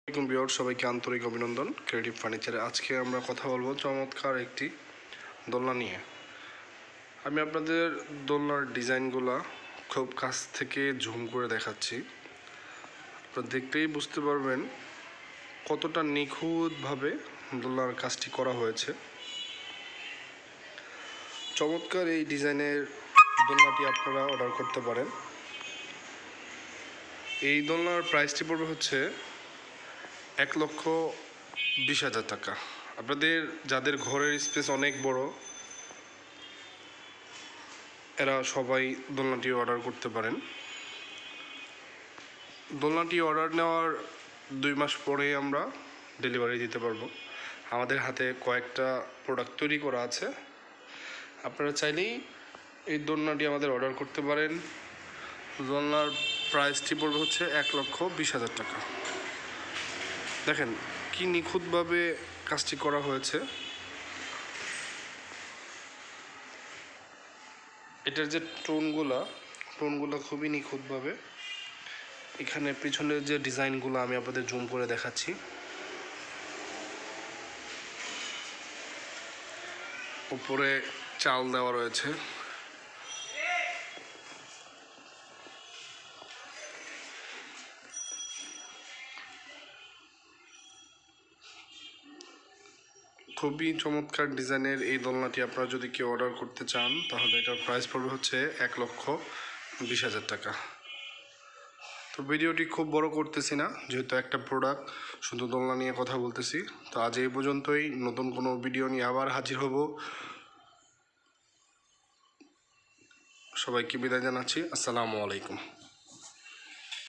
Viewer সবাইকে আন্তরিক অভিনন্দন ক্রিয়েটিভ ফার্নিচারে। আজকে আমরা কথা বলবো চমৎকার একটি দোলনা নিয়ে। আমি আপনাদের দোলনার ডিজাইনগুলো খুব কাছ থেকে জুম করে দেখাচ্ছি। আপনারা দেখলেই বুঝতে পারবেন কতটা নিখুঁতভাবে দোলনার কাজটি করা হয়েছে। চমৎকার এই ডিজাইনের দোলনাটি আপনারা অর্ডার করতে পারেন। এই দোলনার প্রাইসটি পড়বে হচ্ছে 1,20,000 টাকা। আপনাদের যাদের ঘরের স্পেস অনেক বড়, এরা সবাই দোলনাটি অর্ডার করতে পারেন। দোলনাটি অর্ডার নেওয়ার 2 মাস পরে আমরা ডেলিভারি দিতে পারবো। আমাদের হাতে কয়েকটা প্রোডাক্ট তৈরি করা আছে, আপনারা চাইলেই এই দোলনাটি আমাদের অর্ডার করতে পারেন। দোলনার প্রাইসটি পড়বে হচ্ছে 1,20,000 টাকা। দেখেন কি নিখুঁতভাবে কাজটি করা হয়েছে। এটার যে টোনগুলো খুবই নিখুঁতভাবে। এখানে পিছনের যে ডিজাইনগুলো আমি আপনাদের জুম করে দেখাচ্ছি। উপরে চাল দেওয়া রয়েছে, খুবই চমৎকার ডিজাইনের এই দোলনাটি আপনারা যদি কেউ অর্ডার করতে চান তাহলে এটার প্রাইস পড়বে হচ্ছে 1,20,000 টাকা। তো ভিডিওটি খুব বড় করতেছি না, যেহেতু একটা প্রোডাক্ট, শুধু দোলনা নিয়ে কথা বলতেছি। তো আজ এই পর্যন্তই। নতুন কোনো ভিডিও নিয়ে আবার হাজির হব। সবাইকে বিদায় জানাচ্ছি। আসসালামু আলাইকুম।